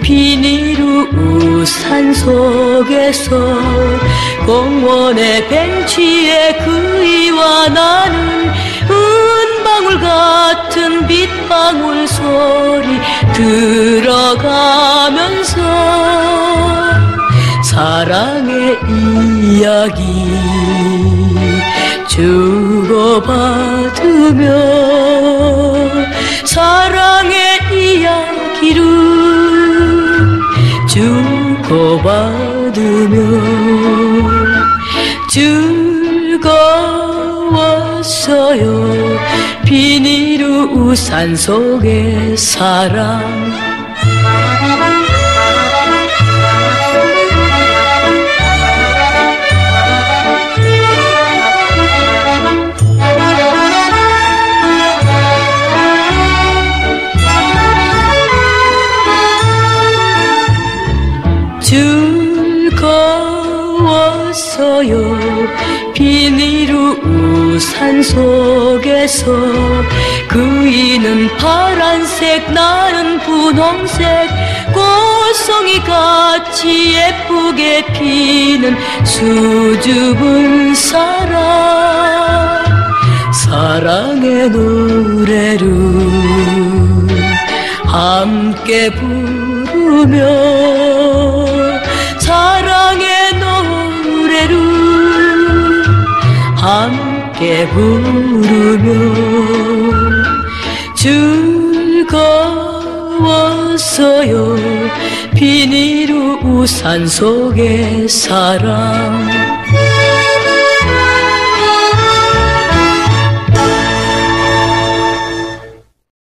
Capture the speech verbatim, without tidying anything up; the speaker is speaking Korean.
비닐우 우산 속에서 공원의 벤치에 그이와 나는 은방울 같은 빗방울 소리 들어가면서 사랑의 이야기 주고받으며 사랑의 이야기를 주고받으며 즐거웠어요. 비닐우 우산 속의 사랑. 즐거웠어요. 비닐우 우산 속에서 그이는 파란색 나는 분홍색 꽃송이같이 예쁘게 피는 수줍은 사랑. 사랑의 노래를 함께 부르며 사랑의 노래를 함께 부르며 즐거웠어요. 비닐우 우산 속의 사랑.